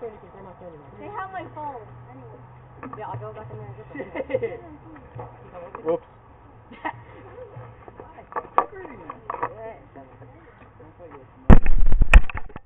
because they're not there anymore. They have my phone. Anyway. Yeah, I'll go back in there and get them. Whoops. Hi.